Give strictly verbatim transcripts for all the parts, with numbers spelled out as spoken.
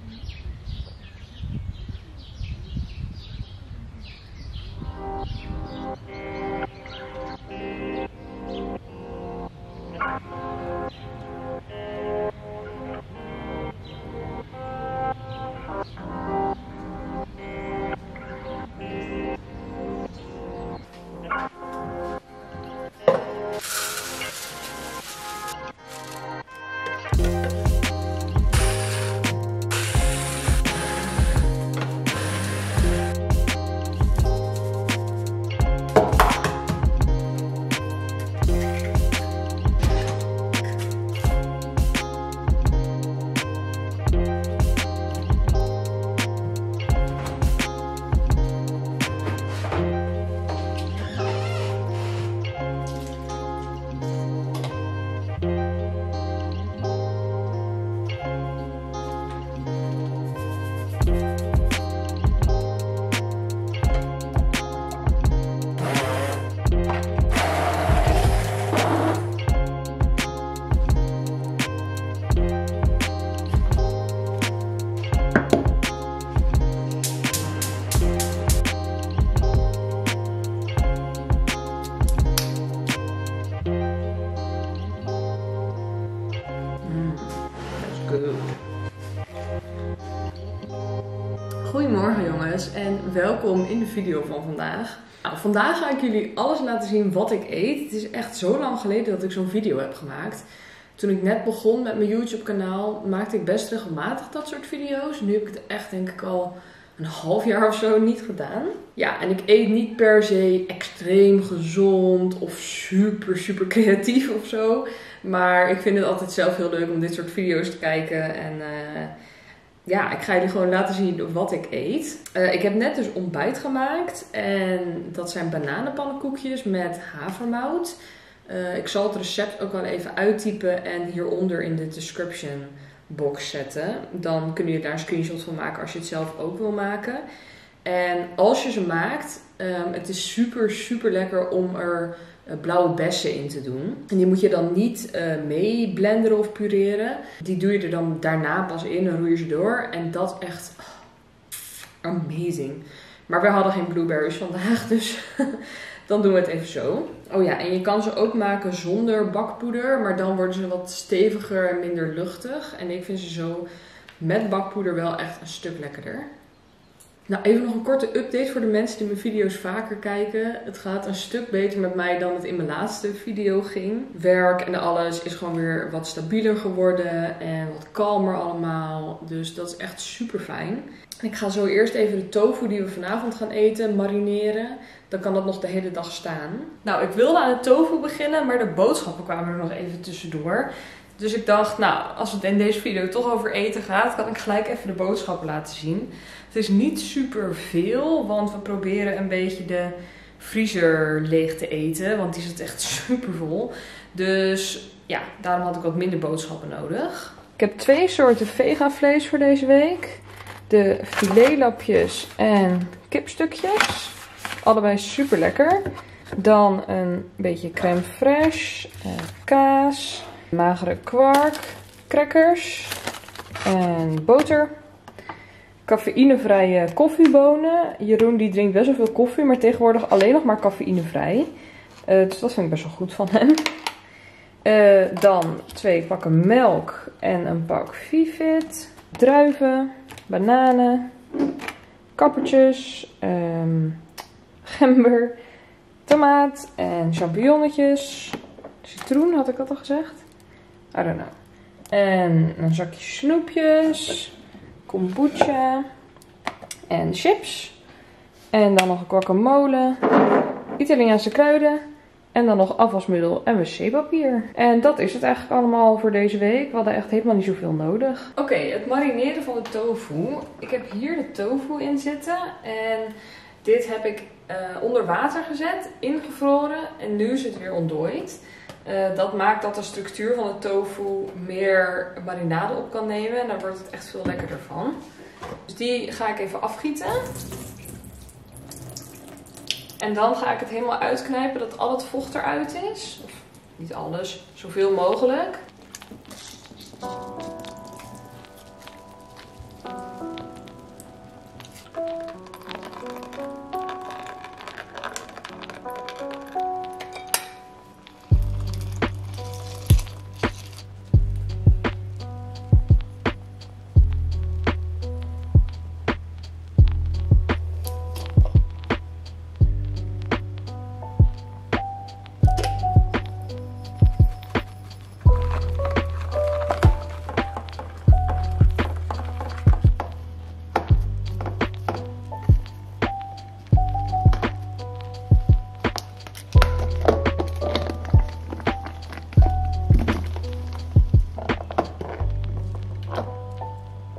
Goedemorgen jongens en welkom in de video van vandaag. Nou, vandaag ga ik jullie alles laten zien wat ik eet. Het is echt zo lang geleden dat ik zo'n video heb gemaakt. Toen ik net begon met mijn YouTube kanaal maakte ik best regelmatig dat soort video's. Nu heb ik het echt denk ik al een half jaar of zo niet gedaan. Ja, en ik eet niet per se extreem gezond of super super creatief of zo. Maar ik vind het altijd zelf heel leuk om dit soort video's te kijken en... Uh, Ja, ik ga jullie gewoon laten zien wat ik eet. Uh, ik heb net dus ontbijt gemaakt. En dat zijn bananenpannenkoekjes met havermout. Uh, ik zal het recept ook wel even uittypen en hieronder in de description box zetten. Dan kun je daar een screenshot van maken als je het zelf ook wil maken. En als je ze maakt, um, het is super super lekker om er blauwe bessen in te doen. En die moet je dan niet uh, mee blenderen of pureren. Die doe je er dan daarna pas in en roei je ze door. En dat is echt oh, amazing. Maar we hadden geen blueberries vandaag, dus dan doen we het even zo. Oh ja, en je kan ze ook maken zonder bakpoeder. Maar dan worden ze wat steviger en minder luchtig. En ik vind ze zo met bakpoeder wel echt een stuk lekkerder. Nou, even nog een korte update voor de mensen die mijn video's vaker kijken. Het gaat een stuk beter met mij dan het in mijn laatste video ging. Werk en alles is gewoon weer wat stabieler geworden en wat kalmer allemaal. Dus dat is echt super fijn. Ik ga zo eerst even de tofu die we vanavond gaan eten marineren. Dan kan dat nog de hele dag staan. Nou, ik wilde aan de tofu beginnen, maar de boodschappen kwamen er nog even tussendoor. Dus ik dacht, nou, als het in deze video toch over eten gaat, kan ik gelijk even de boodschappen laten zien. Het is niet super veel, want we proberen een beetje de vriezer leeg te eten, want die zit echt super vol. Dus ja, daarom had ik wat minder boodschappen nodig. Ik heb twee soorten vegavlees voor deze week. De filetlapjes en kipstukjes. Allebei super lekker. Dan een beetje crème fraîche, kaas, magere kwark, crackers en boter. Cafeïnevrije koffiebonen. Jeroen die drinkt best wel veel koffie, maar tegenwoordig alleen nog maar cafeïnevrij. Uh, dus dat vind ik best wel goed van hem. Uh, dan twee pakken melk en een pak Vivit. Druiven, bananen, kappertjes, um, gember, tomaat en champignonnetjes. Citroen, had ik dat al gezegd? I don't know. En een zakje snoepjes. Kombucha. En chips. En dan nog een guacamole. Italiaanse kruiden. En dan nog afwasmiddel en wc-papier. En dat is het eigenlijk allemaal voor deze week. We hadden echt helemaal niet zoveel nodig. Oké, okay, het marineren van de tofu. Ik heb hier de tofu in zitten. En dit heb ik uh, onder water gezet, ingevroren. En nu is het weer ontdooid. Uh, dat maakt dat de structuur van de tofu meer marinade op kan nemen. En daar wordt het echt veel lekkerder van. Dus die ga ik even afgieten. En dan ga ik het helemaal uitknijpen dat al het vocht eruit is. Of niet alles, zoveel mogelijk.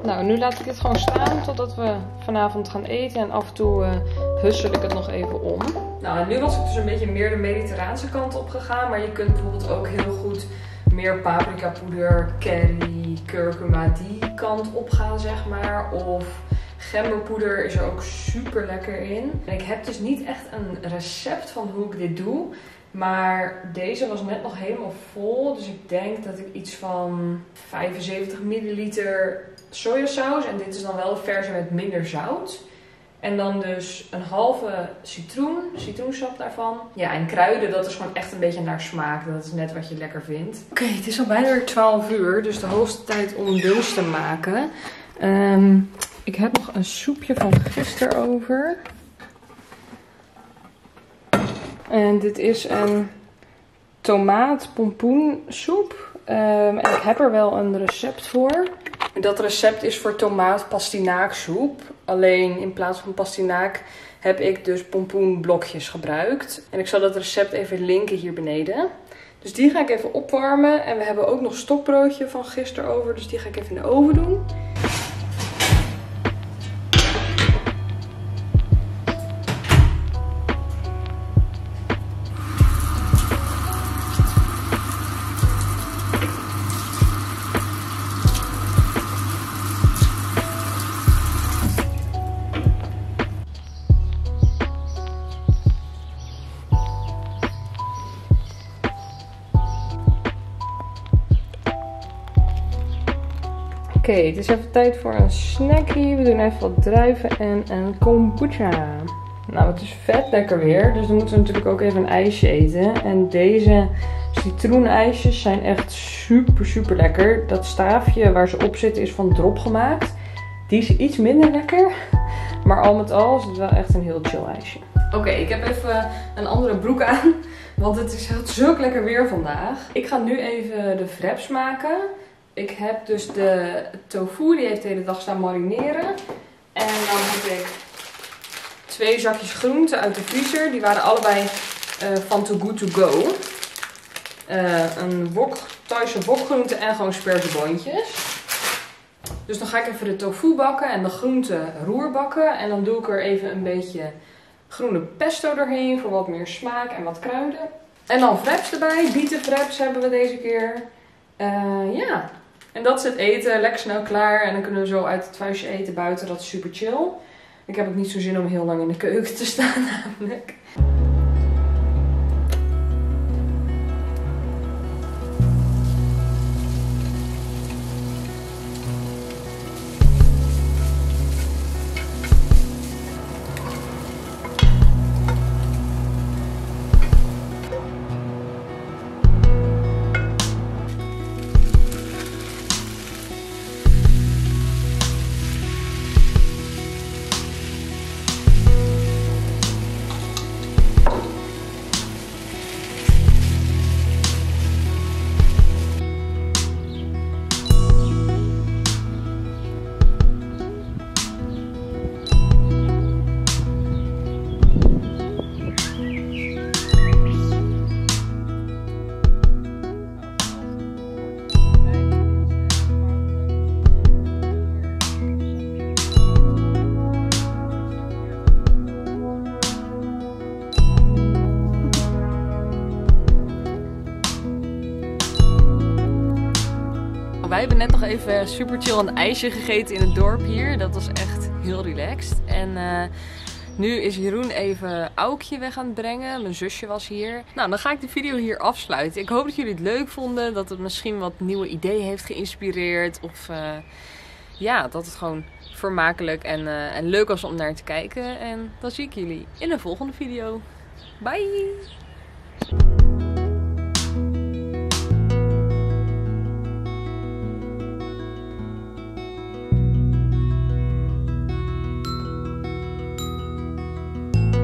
Nou, nu laat ik dit gewoon staan totdat we vanavond gaan eten. En af en toe uh, hussel ik het nog even om. Nou, en nu was ik dus een beetje meer de mediterraanse kant op gegaan. Maar je kunt bijvoorbeeld ook heel goed meer paprika poeder, curry, kurkuma, die kant op gaan, zeg maar. Of gemberpoeder is er ook super lekker in. En ik heb dus niet echt een recept van hoe ik dit doe. Maar deze was net nog helemaal vol. Dus ik denk dat ik iets van vijfenzeventig milliliter sojasaus. En dit is dan wel de versie met minder zout. En dan dus een halve citroen, citroensap daarvan. Ja, en kruiden, dat is gewoon echt een beetje naar smaak. Dat is net wat je lekker vindt. Oké, okay, het is al bijna weer twaalf uur. Dus de hoogste tijd om lunch te maken. Um, ik heb nog een soepje van gisteren over. En dit is een tomaat-pompoensoep. Um, en ik heb er wel een recept voor. En dat recept is voor tomaat-pastinaaksoep. Alleen in plaats van pastinaak heb ik dus pompoenblokjes gebruikt. En ik zal dat recept even linken hier beneden. Dus die ga ik even opwarmen. En we hebben ook nog stokbroodje van gisteren over. Dus die ga ik even in de oven doen. Oké, okay, het is even tijd voor een snackie. We doen even wat druiven en een kombucha. Nou, het is vet lekker weer. Dus dan moeten we natuurlijk ook even een ijsje eten. En deze citroenijsjes zijn echt super, super lekker. Dat staafje waar ze op zitten is van drop gemaakt. Die is iets minder lekker. Maar al met al is het wel echt een heel chill ijsje. Oké, okay, ik heb even een andere broek aan. Want het is echt zulk lekker weer vandaag. Ik ga nu even de wraps maken. Ik heb dus de tofu, die heeft de hele dag staan marineren. En dan heb ik twee zakjes groenten uit de vriezer. Die waren allebei uh, van Too Good To Go. Uh, een wok, Thaise wokgroente en gewoon sperzieboontjes. Dus dan ga ik even de tofu bakken en de groenten roerbakken. En dan doe ik er even een beetje groene pesto doorheen voor wat meer smaak en wat kruiden. En dan wraps erbij. Bietenwraps hebben we deze keer. Uh, ja, en dat is het eten. Lekker snel klaar. En dan kunnen we zo uit het vuistje eten buiten. Dat is super chill. Ik heb ook niet zo zin om heel lang in de keuken te staan namelijk. Wij hebben net nog even super chill een ijsje gegeten in het dorp hier. Dat was echt heel relaxed. En uh, nu is Jeroen even Aukje weg aan het brengen. Mijn zusje was hier. Nou, dan ga ik de video hier afsluiten. Ik hoop dat jullie het leuk vonden. Dat het misschien wat nieuwe ideeën heeft geïnspireerd. Of uh, ja, dat het gewoon vermakelijk en, uh, en leuk was om naar te kijken. En dan zie ik jullie in de volgende video. Bye!